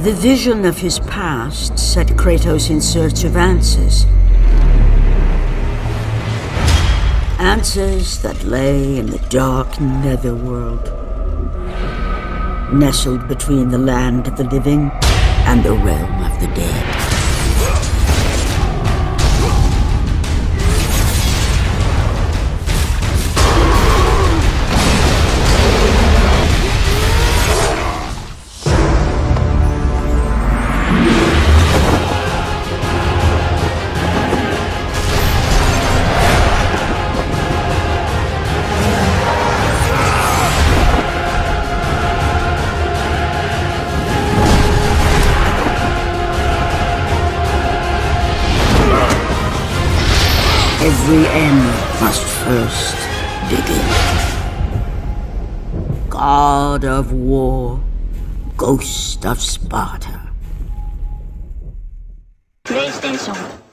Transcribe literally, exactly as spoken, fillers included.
The vision of his past set Kratos in search of answers. Answers that lay in the dark netherworld, nestled between the land of the living and the realm of the dead. Every end must first begin. God of War, Ghost of Sparta. PlayStation.